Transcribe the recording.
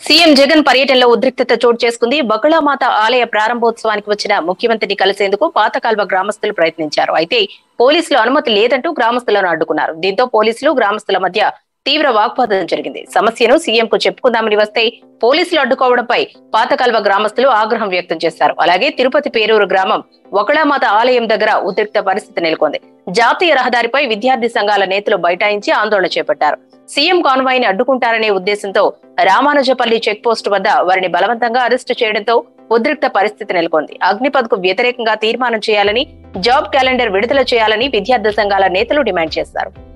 CM Jagan పర్యటనలో ఉద్రిక్తత చోటు చేసుకుంది. బకుళామాత ఆలయ ప్రారంభోత్సవానికి వచ్చిన ముఖ్యమంత్రిని కలిసేందుకు పాతకాల్వ గ్రామస్తులు ప్రయత్నించారు. అయితే పోలీసులు అనుమతి లేదంటూ గ్రామస్తులను అడ్డుకున్నారు. దీంతో పోలీసులు గ్రామస్తుల మధ్య తీవ్ర వాగ్వాదం జరిగింది. సమస్యను సీఎం కు చెప్పుకుందామని వస్తే పోలీసులు అడ్డుకోవడంపై పాతకాల్వ గ్రామస్తులు ఆగ్రహం వ్యక్తం చేశారు. అలాగే తిరుపతి పేరూరు గ్రామం వకుళామాత ఆలయం దగ్గర ఉద్రిక్త పరిస్థితి నెలకొంది. జాతీయ రహదారిపై విద్యార్థి సంఘాల నేతలు బైఠాయించి ఆందోళన చేపట్టారు. సీఎం కాన్వాయ్ ని అడ్డుకుంటారనే ఉద్దేశంతో రామానుజపల్లి చెక్ పోస్ట్ వద్ద వారిని బలవంతంగా అరెస్టు చేయడంతో ఉద్రిక్త పరిస్థితి నెలకొంది. అగ్నిపథ్ కు వ్యతిరేకంగా తీర్మానం చేయాలని, జాబ్ క్యాలెండర్ విడుదల చేయాలని విద్యార్థి సంఘాల నేతలు డిమాండ్ చేశారు.